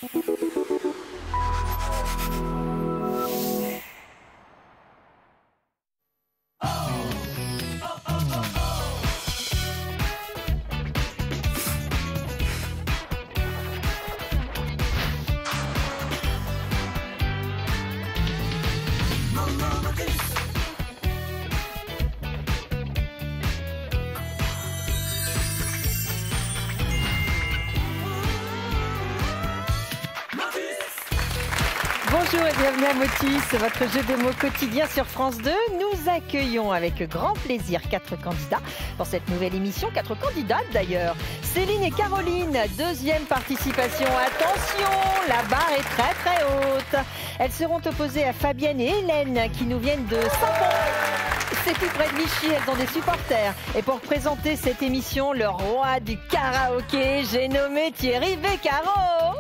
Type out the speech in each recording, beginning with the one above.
Bonjour et bienvenue à Motus, votre jeu de mots quotidien sur France 2. Nous accueillons avec grand plaisir 4 candidats pour cette nouvelle émission. 4 candidates d'ailleurs. Céline et Caroline, deuxième participation. Attention, la barre est très très haute. Elles seront opposées à Fabienne et Hélène qui nous viennent de Saint-Pons. C'est tout près de Vichy, elles ont des supporters. Et pour présenter cette émission, le roi du karaoké, j'ai nommé Thierry Beccaro.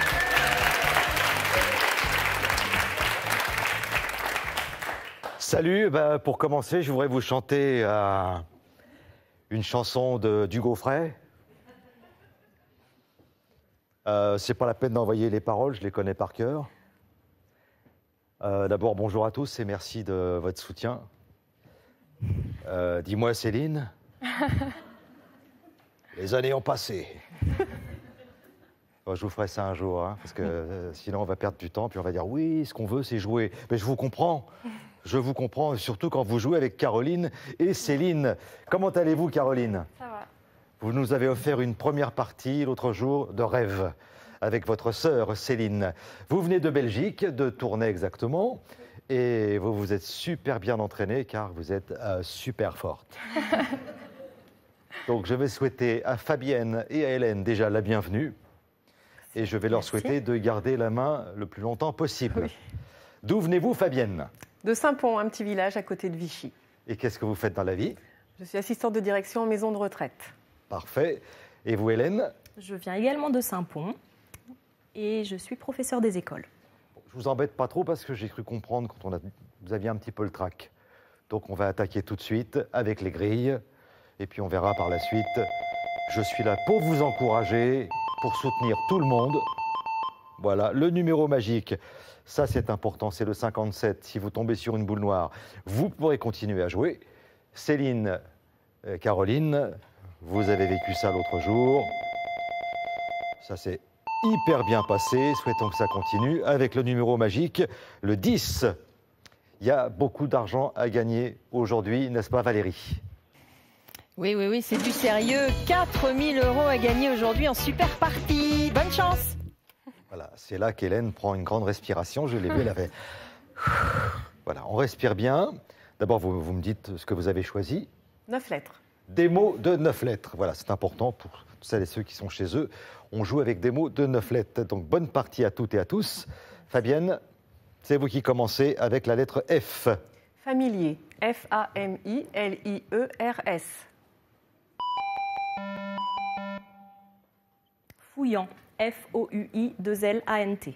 Salut, pour commencer, je voudrais vous chanter une chanson d'Hugo Frey. C'est pas la peine d'envoyer les paroles, je les connais par cœur. D'abord, bonjour à tous et merci de votre soutien. Dis-moi, Céline, les années ont passé. Bon, je vous ferai ça un jour, hein, parce que sinon on va perdre du temps, puis on va dire oui, ce qu'on veut, c'est jouer. Mais je vous comprends. Je vous comprends, surtout quand vous jouez avec Caroline et Céline. Comment allez-vous, Caroline? Ça va. Vous nous avez offert une première partie l'autre jour de rêve avec votre sœur Céline. Vous venez de Belgique, de Tournai exactement, et vous vous êtes super bien entraînée car vous êtes super forte. Donc je vais souhaiter à Fabienne et à Hélène déjà la bienvenue et je vais leur souhaiter de garder la main le plus longtemps possible. Oui. D'où venez-vous, Fabienne? De Saint-Pons, un petit village à côté de Vichy. Et qu'est-ce que vous faites dans la vie? Je suis assistante de direction en maison de retraite. Parfait. Et vous, Hélène? Je viens également de Saint-Pons et je suis professeure des écoles. Je vous embête pas trop parce que j'ai cru comprendre quand vous aviez un petit peu le trac. Donc on va attaquer tout de suite avec les grilles et puis on verra par la suite. Je suis là pour vous encourager, pour soutenir tout le monde. Voilà, le numéro magique. Ça, c'est important, c'est le 57. Si vous tombez sur une boule noire, vous pourrez continuer à jouer. Céline, Caroline, vous avez vécu ça l'autre jour. Ça s'est hyper bien passé. Souhaitons que ça continue. Avec le numéro magique, le 10. Il y a beaucoup d'argent à gagner aujourd'hui, n'est-ce pas, Valérie? Oui, c'est du sérieux. 4 000 € à gagner aujourd'hui en super partie. Bonne chance! Voilà, c'est là qu'Hélène prend une grande respiration. Je l'ai vu, elle avait... Voilà, on respire bien. D'abord, vous me dites ce que vous avez choisi. 9 lettres. Des mots de 9 lettres. Voilà, c'est important pour celles et ceux qui sont chez eux. On joue avec des mots de 9 lettres. Donc, bonne partie à toutes et à tous. Fabienne, c'est vous qui commencez avec la lettre F. Familier. F-A-M-I-L-I-E-R-S. Fouillant. F-O-U-I-2-L-A-N-T.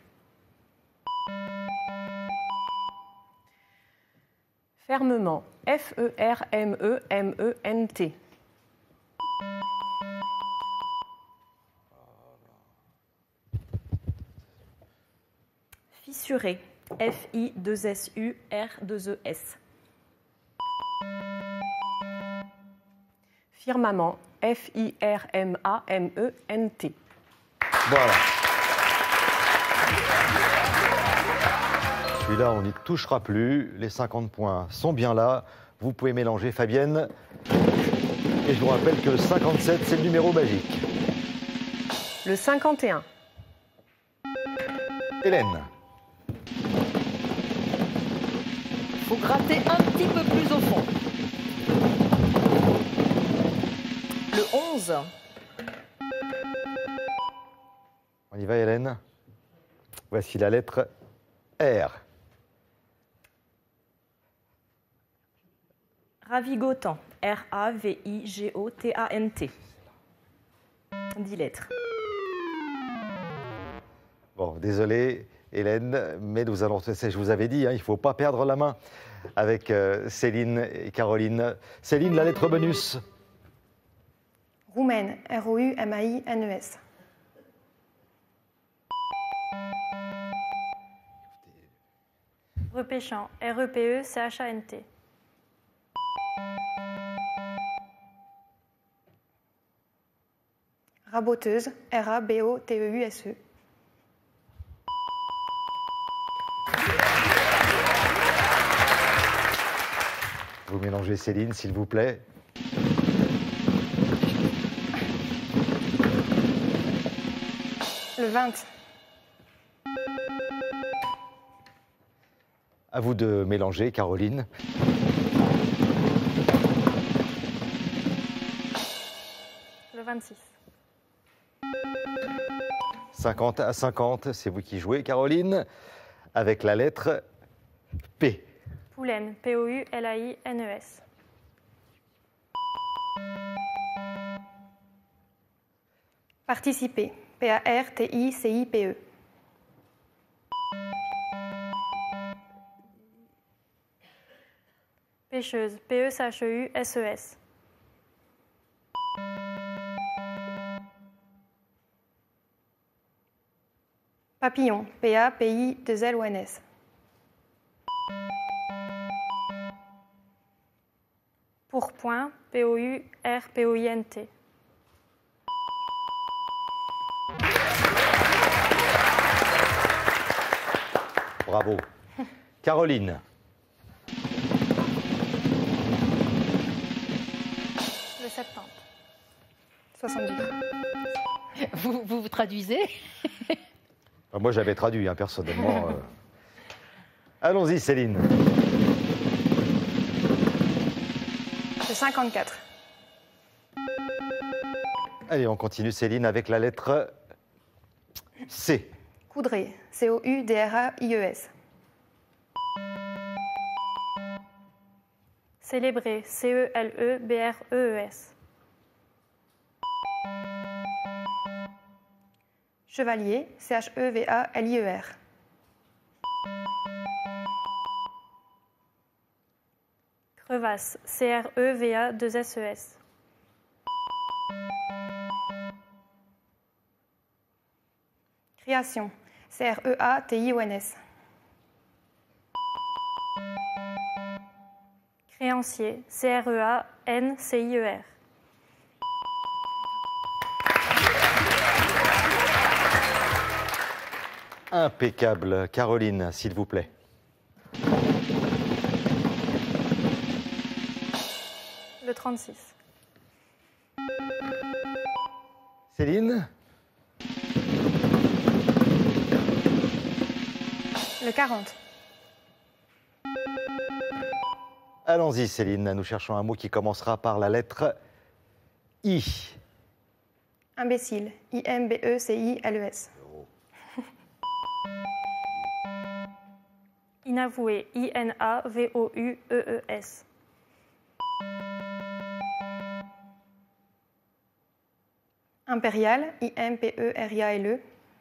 Fermement. F-E-R-M-E-M-E-N-T. Fissuré. F-I-2-S-U-R-2-E-S. Firmament. F-I-R-M-A-M-E-N-T. Voilà. Celui-là, on n'y touchera plus. Les 50 points sont bien là. Vous pouvez mélanger, Fabienne. Et je vous rappelle que le 57, c'est le numéro magique. Le 51. Hélène. Faut gratter un petit peu plus au fond. Le 11. On y va, Hélène. Voici la lettre R. Ravigotant. R-A-V-I-G-O-T-A-N-T. 10 lettres. Bon, désolé, Hélène, mais nous allons... Je vous avais dit, hein, il ne faut pas perdre la main avec Céline et Caroline. Céline, la lettre bonus. Roumaine. R-O-U-M-A-I-N-E-S. Repêchant, REPE-CHANT. Raboteuse, RABOTEUSE. Vous mélangez Céline, s'il vous plaît. Le 20. À vous de mélanger, Caroline. Le 26. 50 à 50, c'est vous qui jouez, Caroline, avec la lettre P. Poulaine, POULAINES. Participer, PARTICIPE. Pêcheuse, PECHEUSES. Papillon, PAPI2LONS. Pourpoint, POURPOINT. Bravo. Caroline. Le 70. 70. Vous traduisez? Moi, j'avais traduit, hein, personnellement. Allons-y, Céline. Le 54. Allez, on continue, Céline, avec la lettre C. Coudray, COUDRAIES. Célébrer, CELEBREES. Chevalier, CHEVALIER. Crevasse, CREVA2SES. Création, CREATIONS. Créancier, CREANCIER. Impeccable. Caroline, s'il vous plaît. Le 36. Céline. Le 40. Allons-y, Céline. Nous cherchons un mot qui commencera par la lettre I. Imbécile, IMBECILES. Inavoué, INAVOUEES. Impérial, IMPERIALE.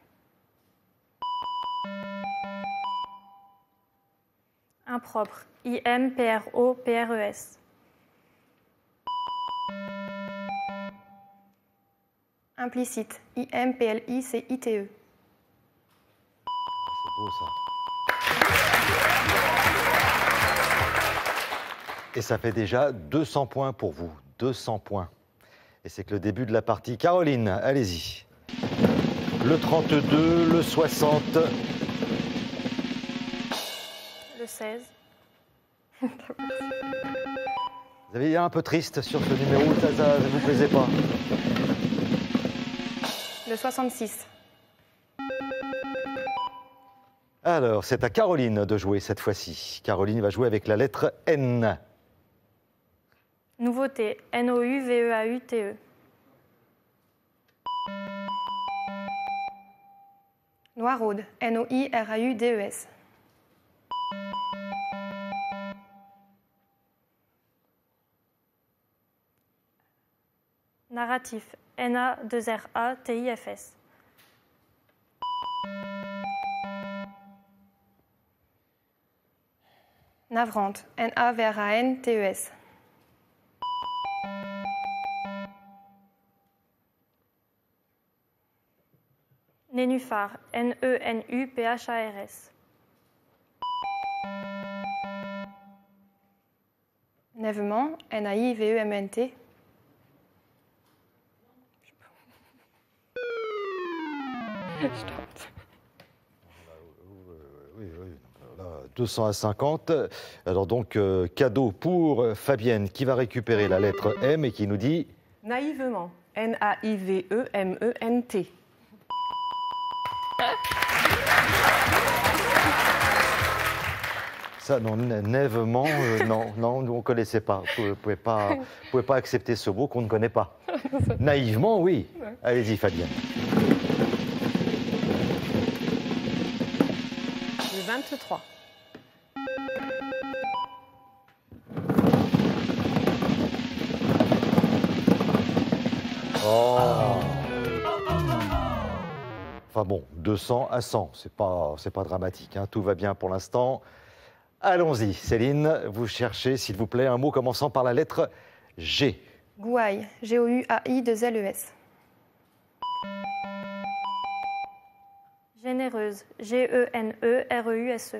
Impropre, IMPROPRES. Implicite, IMPLICITE. C'est beau, ça. Et ça fait déjà 200 points pour vous. 200 points. Et c'est que le début de la partie. Caroline, allez-y. Le 32, le 60. Le 16. Vous avez l'air un peu triste sur ce numéro, ça ne vous plaisait pas? Le 66. Alors, c'est à Caroline de jouer cette fois-ci. Caroline va jouer avec la lettre N. Nouveauté, NOUVEAUTE. Noiraude, NOIRAUDES. Narratif, NA2RATIFS. Navrante, NAVRANTES. Nénuphar, NENUPHARS. Naivement, N-A-I-V-E-M-N-T. Oui, là, 200 à 50. Alors donc, cadeau pour Fabienne qui va récupérer la lettre M et qui nous dit... Naïvement. N-A-I-V-E-M-E-N-T. Ça, non, naivement, non, nous on ne connaissait pas. Vous ne pouvez pas accepter ce mot qu'on ne connaît pas. Naïvement, oui. Allez-y, Fabienne. Le 23. Oh. Enfin bon, 200 à 100, c'est pas dramatique, hein. Tout va bien pour l'instant. Allons-y, Céline, vous cherchez, s'il vous plaît, un mot commençant par la lettre G. Gouaille, G-O-U-A-I-2-L-E-S. Généreuse, G-E-N-E-R-E-U-S-E.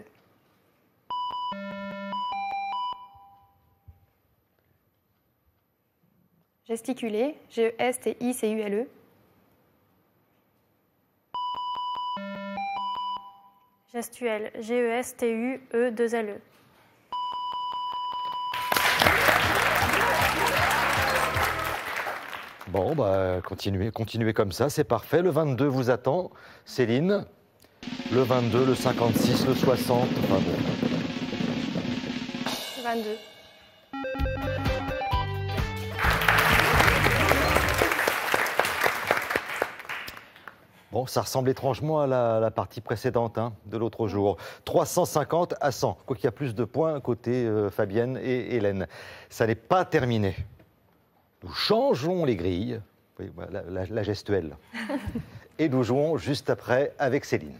Gesticuler, G-E-S-T-I-C-U-L-E. Gestuelle, G-E-S-T-U-E-2-L-E. Bon, bah, continuez comme ça, c'est parfait. Le 22 vous attend, Céline. Le 22, le 56, le 60, enfin bon. 22. Bon, ça ressemble étrangement à la partie précédente, hein, de l'autre jour. 350 à 100, quoi qu'il y a plus de points côté Fabienne et Hélène. Ça n'est pas terminé. Nous changeons les grilles, oui, la gestuelle, et nous jouons juste après avec Céline.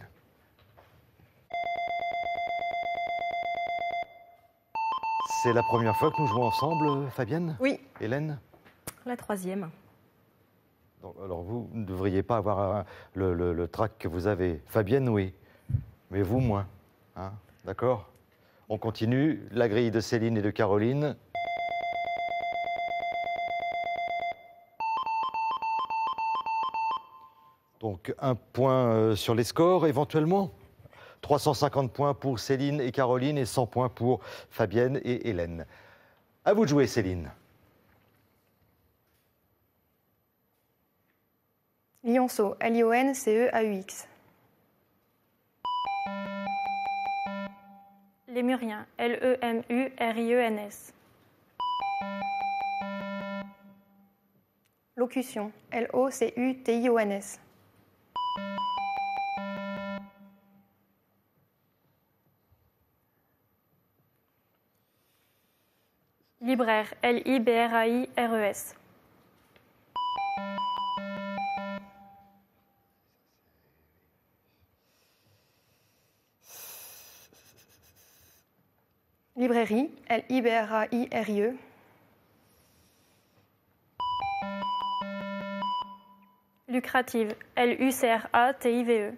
C'est la première fois que nous jouons ensemble, Fabienne? Oui. Hélène? La 3e. Alors vous ne devriez pas avoir le trac que vous avez. Fabienne, oui, mais vous, moins. Hein, d'accord? On continue. La grille de Céline et de Caroline. Donc un point sur les scores éventuellement. 350 points pour Céline et Caroline et 100 points pour Fabienne et Hélène. À vous de jouer, Céline. Lionceau, L-I-O-N-C-E-A-U-X. Lémurien, L-E-M-U-R-I-E-N-S. Locution, L-O-C-U-T-I-O-N-S. Libraire, L-I-B-R-A-I-R-E-S. Librairie, L-I-B-R-A-I-R-I-E. Lucrative, L-U-C-R-A-T-I-V-E.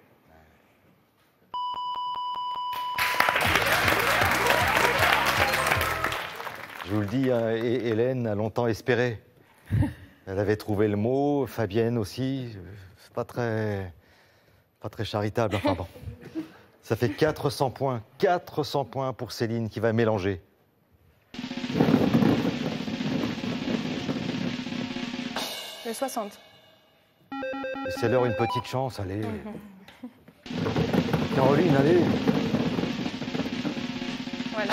Je vous le dis, hein, Hélène a longtemps espéré. Elle avait trouvé le mot, Fabienne aussi. C'est pas très charitable, enfin bon. Ça fait 400 points. 400 points pour Céline qui va mélanger. Le 60. Laissez-leur une petite chance, allez. Caroline, allez. Voilà.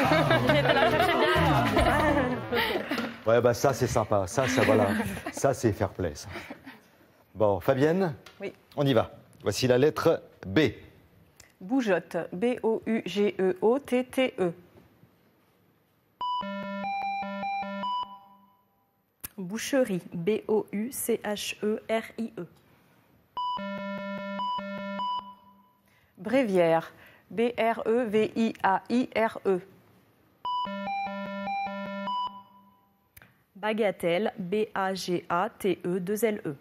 Ouais, bah ça, c'est sympa. Ça, voilà. Ça, c'est fair play, ça. Bon, Fabienne? Oui. On y va. Voici la lettre B. Bougeotte, B-O-U-G-E-O-T-T-E. Boucherie, B-O-U-C-H-E-R-I-E. Bréviaire, B-R-E-V-I-A-I-R-E. Bagatelle, B-A-G-A-T-E-2-L-E.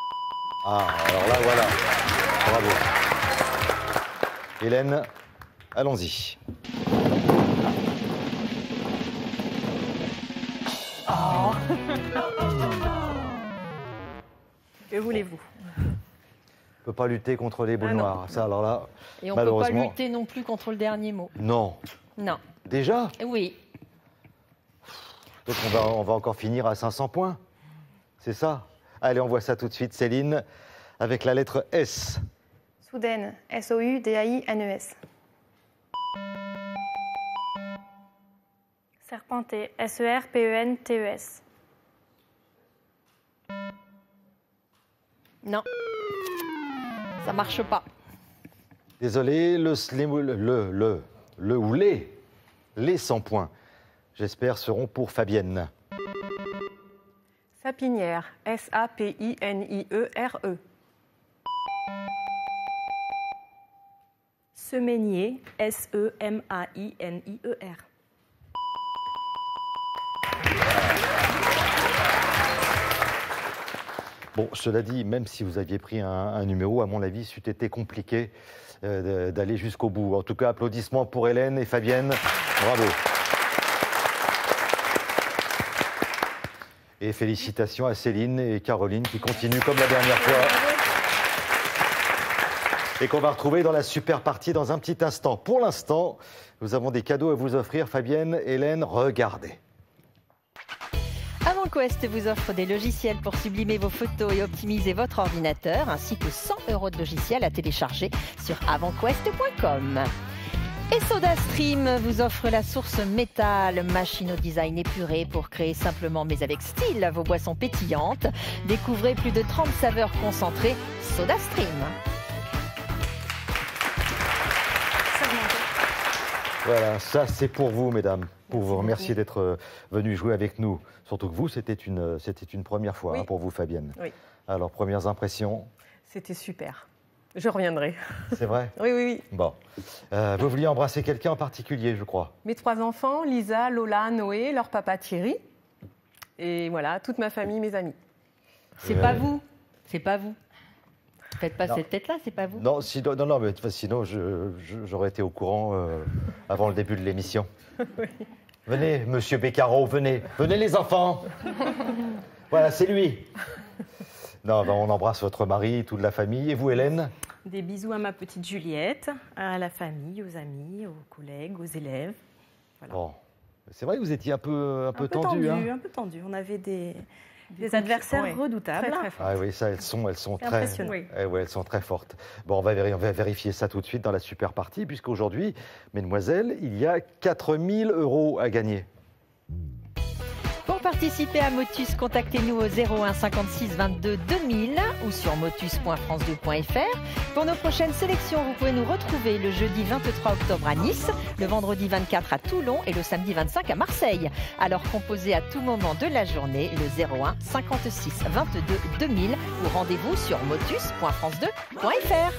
Ah, alors là, voilà. Bravo. Hélène, Allons-y. Que voulez-vous? On ne peut pas lutter contre les boules Ah non. noires. Ça, alors là, Et on ne peut pas malheureusement. lutter non plus contre le dernier mot. Non. Non. Déjà? Oui. Donc on va encore finir à 500 points. C'est ça? Allez, on voit ça tout de suite, Céline, avec la lettre S. Soudaine, S-O-U-D-A-I-N-E-S. Serpenter, S-E-R-P-E-N-T-E-S. Non. Ça marche pas. Désolé, le ou les 100 points, j'espère, seront pour Fabienne. Sapinière, S-A-P-I-N-I-E-R-E. Semainier, S-E-M-A-I-N-I-E-R. Bon, cela dit, même si vous aviez pris un numéro, à mon avis, c'eût été compliqué d'aller jusqu'au bout. En tout cas, applaudissements pour Hélène et Fabienne. Bravo. Et félicitations à Céline et Caroline qui continuent comme la dernière fois. Et qu'on va retrouver dans la super partie dans un petit instant. Pour l'instant, nous avons des cadeaux à vous offrir. Fabienne, Hélène, regardez. AvantQuest vous offre des logiciels pour sublimer vos photos et optimiser votre ordinateur, ainsi que 100 € de logiciels à télécharger sur avantquest.com. Et SodaStream vous offre la source métal, machine au design épuré pour créer simplement mais avec style vos boissons pétillantes. Découvrez plus de 30 saveurs concentrées SodaStream. Voilà, ça c'est pour vous, mesdames, pour vous remercier d'être venues jouer avec nous. Surtout que vous, c'était une première fois Oui. pour vous, Fabienne. Oui. Alors, premières impressions, C'était super. Je reviendrai. c'est vrai? Oui, oui, oui. Bon. Vous vouliez embrasser quelqu'un en particulier, je crois. Mes 3 enfants, Lisa, Lola, Noé, leur papa Thierry. Et voilà, toute ma famille, mes amis. C'est pas vous. C'est pas vous. Faites pas Non. cette tête-là, c'est pas vous. Non, non, mais sinon, j'aurais été au courant avant le début de l'émission. Venez, monsieur Beccaro, venez. Venez, les enfants. Voilà, c'est lui. Non, ben, on embrasse votre mari, toute la famille. Et vous, Hélène? Des bisous à ma petite Juliette, à la famille, aux amis, aux collègues, aux élèves. Voilà. Bon. C'est vrai que vous étiez un peu tendu. Hein. Un peu tendu. On avait des adversaires Ouais. redoutables. Très, très fort. Ah oui, ça, elles sont C'est très, impressionnant. Oui. ouais, elles sont très fortes. Bon, on va vérifier ça tout de suite dans la super partie, puisqu'aujourd'hui, mesdemoiselles, il y a 4 000 € à gagner. Pour participer à Motus, contactez-nous au 01 56 22 2000 ou sur motus.france2.fr. Pour nos prochaines sélections, vous pouvez nous retrouver le jeudi 23 octobre à Nice, le vendredi 24 à Toulon et le samedi 25 à Marseille. Alors composez à tout moment de la journée le 01 56 22 2000 ou rendez-vous sur motus.france2.fr.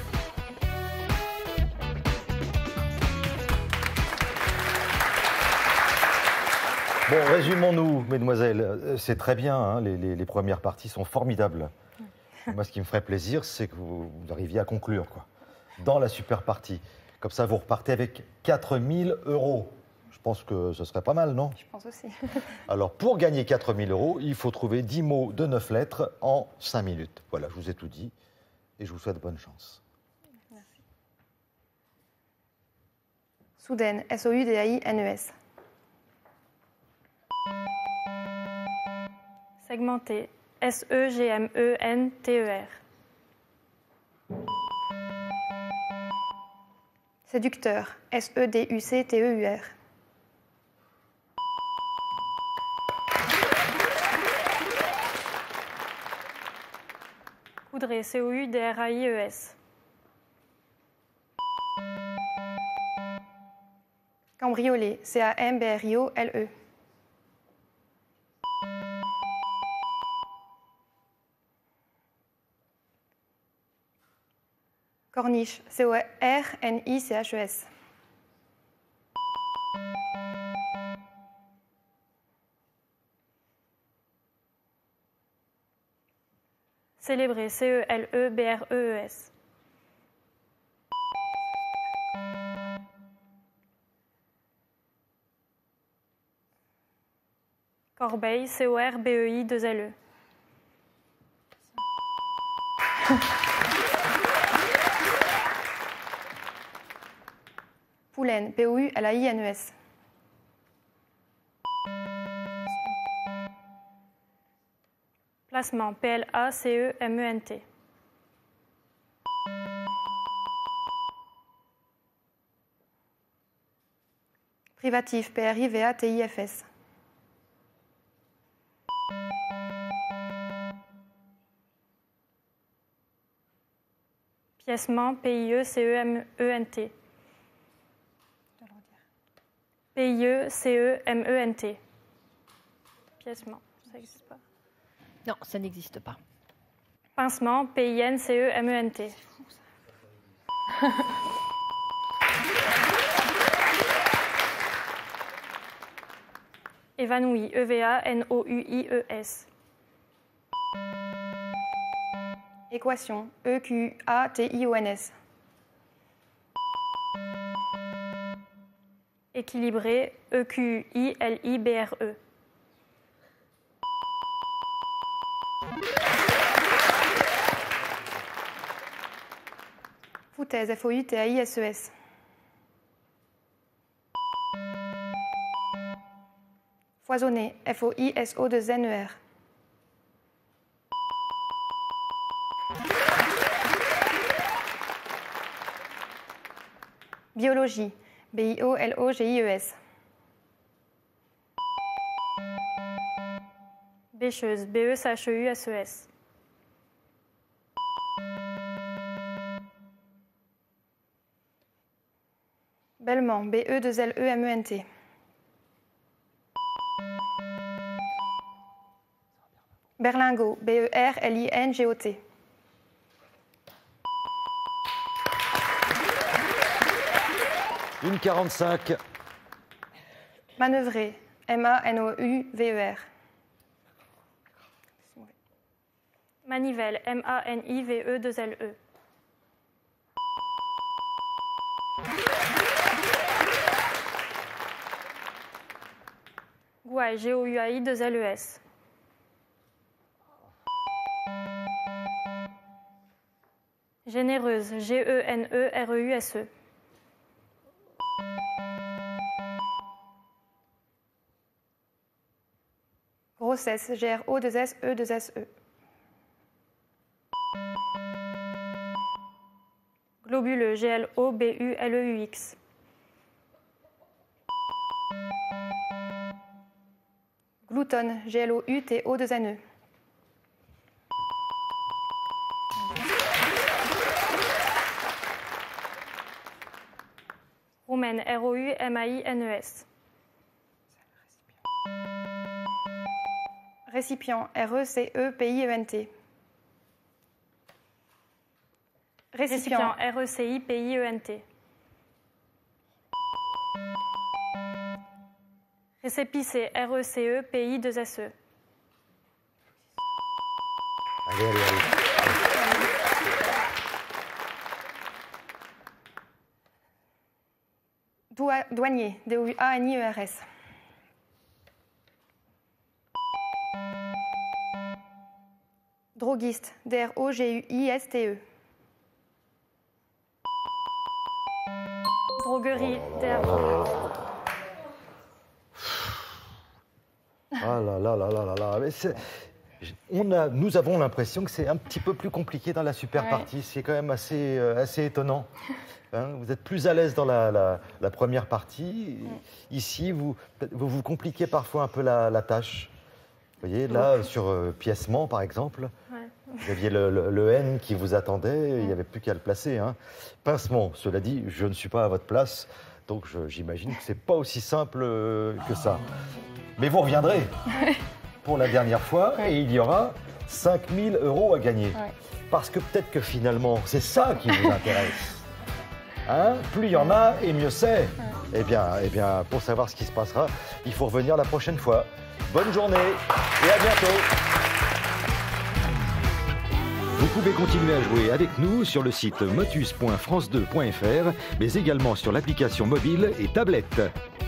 Bon, résumons-nous, mesdemoiselles. C'est très bien, hein, les premières parties sont formidables. Moi, ce qui me ferait plaisir, c'est que vous arriviez à conclure, quoi, dans la super partie. Comme ça, vous repartez avec 4 000 €. Je pense que ce serait pas mal, non? Je pense aussi. Alors, pour gagner 4 000 €, il faut trouver 10 mots de 9 lettres en 5 minutes. Voilà, je vous ai tout dit et je vous souhaite bonne chance. Soudaine, S-O-U-D-A-I-N-E-S. Segmenter, S-E-G-M-E-N-T-E-R. Séducteur, S-E-D-U-C-T-E-U-R. Coudray, C-O-U-D-R-A-I-E-S. Cambrioler, C-A-M-B-R-I-O-L-E. Corniche, C-O-R-N-I-C-H-E-S. Célébrer, C-E-L-E-B-R-E-E-S. Corbeil, CORBEI 2LE. Poulaine, POULAINES. Placement, PLACEMENT. Privatif, PRIVATIFS. Piècement, PIECEMENT. PIECEMENT. Piècement, ça n'existe pas. Non, ça n'existe pas. Pincement, PINCEMENT. Évanoui, EVANOUIES. Équation, EQATIONS. Équilibré, EQILIBRE. Foutaise, FOUTAISES. Foisonné, FOISO2NER. Biologie, BIOLOGIES. Bêcheuse, BECHEUSES. Bellement, BE2LEMENT. Berlingot, BERLINGOT. Une 45. Manœuvrer, MANOUVER. Manivelle, MANIVE2LE. Gouaille, GOUAI2LES. Généreuse, GENEREUSE. Grossesse, GRO2SE2SE. Globuleux, GLOBULEUX. Gloutonne, GLOUTO2NE. Roumaine, ROUMAINES. Récipient, RECEPIENT. Récipient, RECIPIENT. Récépissé, RECEPI2SE. Allez. Douanier, DOUANIERS. Droguiste, DROGUISTE. Droguerie, Ah là là là là là là. Mais nous avons l'impression que c'est un petit peu plus compliqué dans la super partie. C'est quand même assez étonnant. Hein, vous êtes plus à l'aise dans la première partie. Ici, vous compliquez parfois un peu la tâche. Vous voyez, là, sur piècement, par exemple, vous aviez le N qui vous attendait, il n'y avait plus qu'à le placer. Hein. Pincement, cela dit, je ne suis pas à votre place, donc j'imagine que ce n'est pas aussi simple que ça. Mais vous reviendrez pour la dernière fois et il y aura 5 000 € à gagner. Parce que peut-être que finalement, c'est ça qui vous intéresse. Hein, plus il y en a, et mieux c'est. Eh bien, pour savoir ce qui se passera, il faut revenir la prochaine fois. Bonne journée et à bientôt. Vous pouvez continuer à jouer avec nous sur le site motus.france2.fr, mais également sur l'application mobile et tablette.